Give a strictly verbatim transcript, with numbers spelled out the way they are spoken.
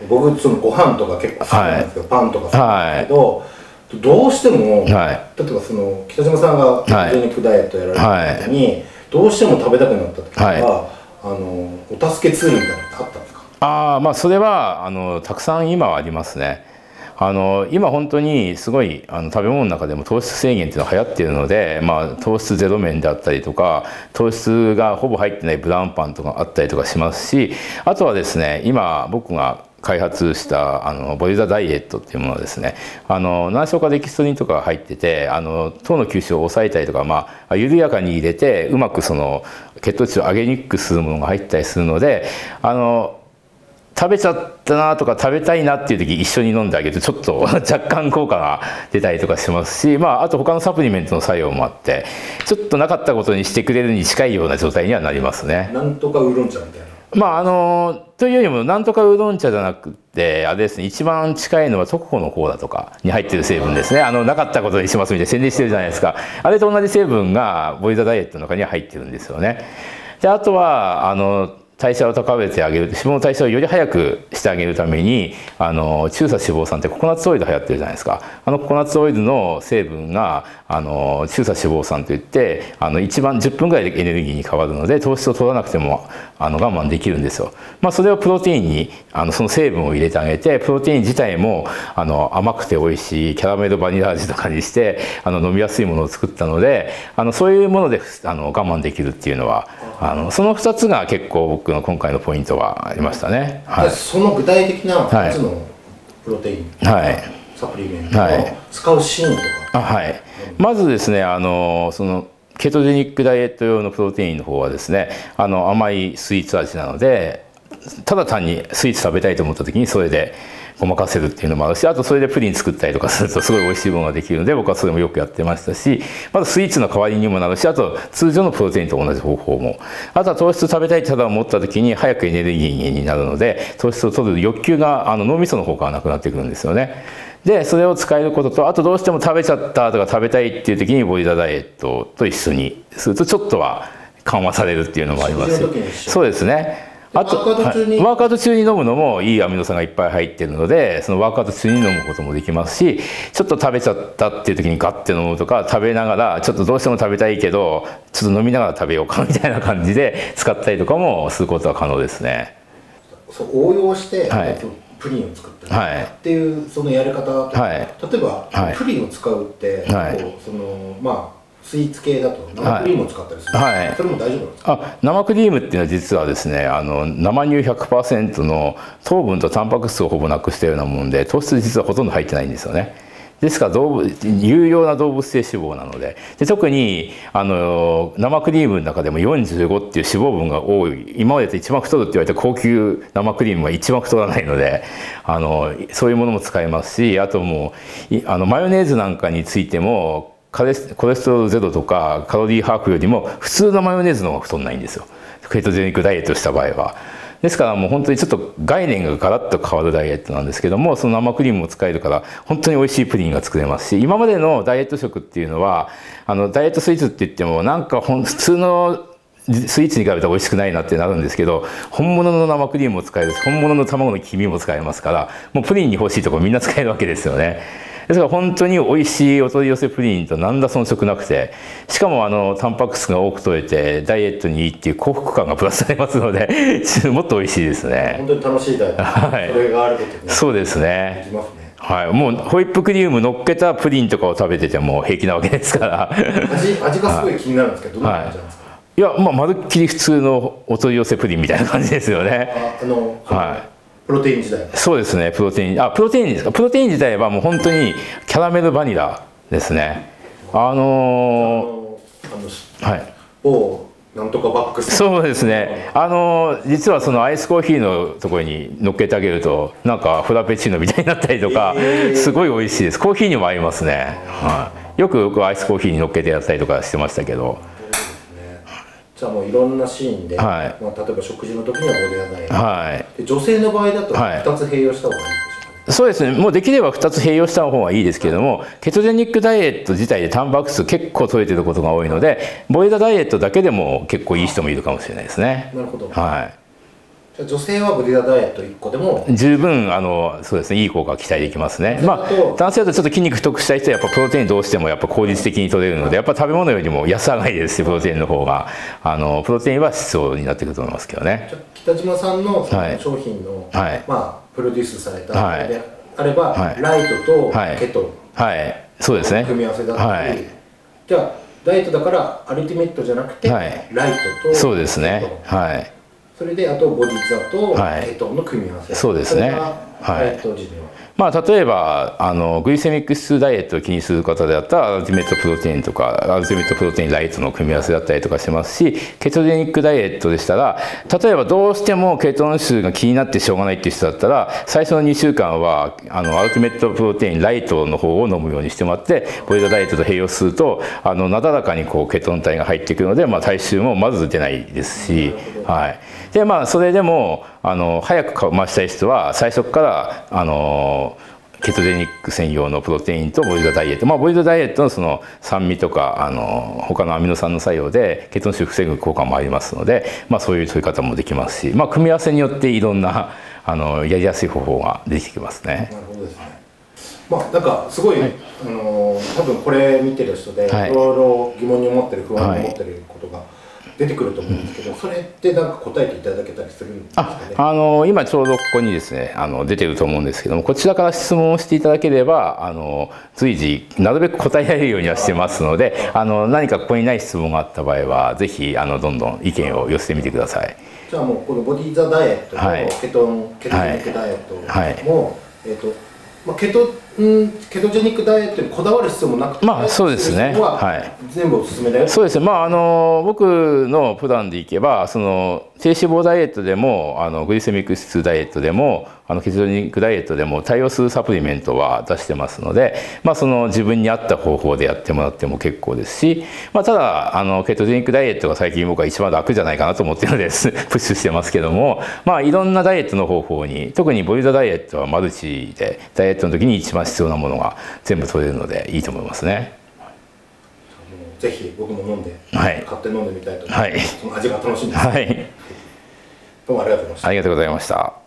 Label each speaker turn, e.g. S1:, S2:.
S1: 僕そのご飯とか結構好きなんですけど、はい、パンとか好きなんですけど、はい、どうしても、はい、例えばその北島さんがケトジェニックダイエットやられた時に、はい、どうしても食べたくなった時は、はい、あのお助けツールみたいなのってあったんですか？
S2: ああ、まあそれはあのたくさん今はありますね。あの今本当にすごいあの食べ物の中でも糖質制限っていうのが流行っているので、まあ、糖質ゼロ麺であったりとか糖質がほぼ入ってないブラウンパンとかあったりとかしますし、あとはですね、今僕が開発したあのボリザダイエットっていうものはですね、あの難消化デキストリンとかが入ってて、あの糖の吸収を抑えたりとか、まあ、緩やかに入れてうまくその血糖値を上げにくくするものが入ったりするので、あの食べちゃったなとか食べたいなっていう時一緒に飲んであげるとちょっと若干効果が出たりとかしますし、まあ、あと他のサプリメントの作用もあってちょっとなかったことにしてくれるに近いような状態にはなりますね。
S1: なんとかウーロン茶みたいな。
S2: まああのというよりもなんとかウーロン茶じゃなくてあれですね、一番近いのはトココのコーラとかに入ってる成分ですね。あのなかったことにしますみたいな宣伝してるじゃないですか。あれと同じ成分がボリザダイエットの中には入ってるんですよね。であとはあの代謝を高めてあげる、脂肪の代謝をより早くしてあげるためにあの中鎖脂肪酸ってココナッツオイル流行ってるじゃないですか。あのココナッツオイルの成分があの中鎖脂肪酸といってあの一番じゅっぷんぐらいでエネルギーに変わるので糖質を取らなくてもあの我慢できるんですよ。まあ、それをプロテインにあのその成分を入れてあげて、プロテイン自体もあの甘くて美味しいキャラメルバニラ味とかにしてあの飲みやすいものを作ったので、あのそういうものであの我慢できるっていうのはあのそのふたつが結構僕の今回のポイントはありましたね。
S1: はい、その具体的なふたつのプロテイン、はい、サプリメントを使うシーンとか、
S2: はいはい、まずですね、あのそのケトジェニックダイエット用のプロテインの方はですね、あの甘いスイーツ味なので、ただ単にスイーツ食べたいと思った時にそれでごまかせるっていうのもあるし、あとそれでプリン作ったりとかするとすごい美味しいものができるので僕はそれもよくやってましたし、まずスイーツの代わりにもなるし、あと通常のプロテインと同じ方法も、あとは糖質食べたいってただ思った時に早くエネルギーになるので糖質を取る欲求があの脳みその方からなくなってくるんですよね。でそれを使えることと、あとどうしても食べちゃったとか食べたいっていう時にボリザダイエットと一緒にするとちょっとは緩和されるっていうのもありますし、そうですね。あとワークアウト中に、はい、ワークアウト中に飲むのもいいアミノ酸がいっぱい入ってるので、そのワークアウト中に飲むこともできますし、ちょっと食べちゃったっていう時にガッて飲むとか、食べながらちょっとどうしても食べたいけどちょっと飲みながら食べようかみたいな感じで使ったりとかもすることは可能ですね。
S1: そう応用して、はい、プリンを作ったり、はい、っていうそのやり方、はい、例えば、はい、プリンを使うって、はい、こうそのまあスイーツ系だと生クリームを使ったりする、はい、それも大丈夫なんですか？
S2: あ、生クリームっていうのは実はですね、あの生乳 ひゃくパーセント の糖分とタンパク質をほぼなくしたようなもんで、糖質実はほとんど入ってないんですよね。ですから動物有用な動物性脂肪なので、で特にあの生クリームの中でもよんじゅうごっていう脂肪分が多い、今までで一番太るって言われた高級生クリームは一番太らないので、あのそういうものも使えますし、あともうあのマヨネーズなんかについてもコレステロールゼロとかカロリーハーフよりも普通のマヨネーズの方が太んないんですよ、ケトジェニックダイエットした場合は。ですからもう本当にちょっと概念がガラッと変わるダイエットなんですけども、その生クリームも使えるから本当に美味しいプリンが作れますし、今までのダイエット食っていうのはあのダイエットスイーツって言ってもなんか普通のスイーツに比べたら美味しくないなってなるんですけど、本物の生クリームも使えるし本物の卵の黄身も使えますから、もうプリンに欲しいところみんな使えるわけですよね。ですから本当に美味しいお取り寄せプリンと何ら遜色なくて、しかもあのタンパク質が多く取れてダイエットにいいっていう幸福感がプラスされますのでもっと美味しいですね。
S1: 本当に楽しいダイエット、はい、それがあることに、ね、
S2: そうですね。できますね。はい、もうホイップクリーム乗っけたプリンとかを食べてても平気なわけですから
S1: 味, 味がすごい気になるんですけど、どんな感じなんですか？
S2: はい、いや、まあ、まるっきり普通のお取り寄せプリンみたいな感じですよね。
S1: ああの、はい、プロテイン自体、
S2: そうですね、プロテイン、あ、プロテインですか。プロテイン自体はもう本当にキャラメルバニラですね。あのー、はい、
S1: 某なんとかバックス、
S2: そうですね、あのー、実はそのアイスコーヒーのところに乗っけてあげるとなんかフラペチーノみたいになったりとか、えー、すごい美味しいです。コーヒーにも合いますね。はい、よくアイスコーヒーに乗っけてやったりとかしてましたけど。
S1: じゃあもういろんなシーンで、はい、まあ、例えば食事の時にはボディアダイエット、はい、で女性の場合だとふたつ併用した方がいいんでしょうか？
S2: そうですね、もうできればふたつ併用した方がいいですけれども、ケトジェニックダイエット自体でタンパク質結構取れてることが多いので、ボイダダイエットだけでも結構いい人もいるかもしれないですね。
S1: なるほど。
S2: はい。
S1: 女性はボディザダイエットいっこでも
S2: 十分あのそうですね、いい効果が期待できますね。まあ男性だとちょっと筋肉太くしたい人はやっぱプロテインどうしてもやっぱ効率的に取れるので、やっぱ食べ物よりも安上がりですし、プロテインの方があのプロテインは必要になってくると思いますけどね。
S1: 北島さんのその商品の、はい、まあプロデュースされたものであれば、はい、ライトとケトン、
S2: はいはい、そうですね、
S1: 組み合わせだったり、はい、じゃあダイエットだからアルティメットじゃなくて、はい、ライトと
S2: そうですね、はい、
S1: それであとボディザとケトンの組み合わせ、
S2: そうですね、はい、まあ例えばあのグリセミック指数ダイエットを気にする方であったらアルティメットプロテインとかアルティメットプロテインライトの組み合わせだったりとかしますし、ケトジェニックダイエットでしたら例えばどうしてもケトン数が気になってしょうがないっていう人だったら最初のにしゅうかんはあのアルティメットプロテインライトの方を飲むようにしてもらって、ボディザダイエットと併用するとあのなだらかにこうケトン体が入ってくるので、まあ、体臭もまず出ないですし、はい、でまあそれでもあの早く増したい人は最初からあのケトジェニック専用のプロテインとボディザダイエット、まあ、ボディザダイエットのその酸味とかあの他のアミノ酸の作用でケトン臭を防ぐ効果もありますので、まあ、そういう取り方もできますし、まあ、組み合わせによっていろんなあのやりやすい方法が出てきますね。
S1: なるほどですね。まあ、なんかすごい、はい、あの多分これ見てる人で、はい、いろいろ疑問に思ってる不安に思ってることが、はい出てくると思うんですけど、それってなんか答えていただけたりするんですかね。
S2: あ、あの今ちょうどここにですねあの出てると思うんですけども、こちらから質問をしていただければあの随時なるべく答えられるようにはしてますので、あの何かここにない質問があった場合はぜひあのどんどん意見を寄せてみてください。
S1: じゃあもうこのボディザダイエットと、はい、ケトンケトジェニックダイエットも、はいはいえーとまあ、ケトんケトジェニックダイエットにこだわる必要もなくて、
S2: まあそうですね、はい、
S1: 全部おすすめだよ。
S2: そうですね、まああの僕のプランでいけばその低脂肪ダイエットでもあのグリセミック指数ダイエットでもあのケトジェニックダイエットでも対応するサプリメントは出してますので、まあ、その自分に合った方法でやってもらっても結構ですし、まあ、ただあのケトジェニックダイエットが最近僕は一番楽じゃないかなと思ってるのでプッシュしてますけども、まあいろんなダイエットの方法に特にボディザダイエットはマルチでダイエットの時に一番必要なものが全部取れるのでいいと思いますね。
S1: ぜひ僕も飲んで、
S2: はい、
S1: 買って飲んでみたいと思います。
S2: はい、
S1: その味が楽しみです。
S2: はい、
S1: どうもありがとうございました。
S2: ありがとうございました。